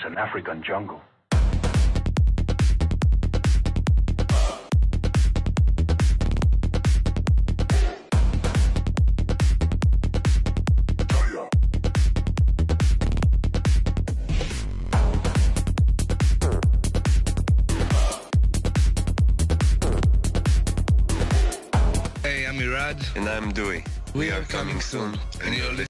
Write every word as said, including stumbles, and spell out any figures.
an African jungle. Hey, I'm Irad. And I'm Dewey. We are coming soon, and you're listening.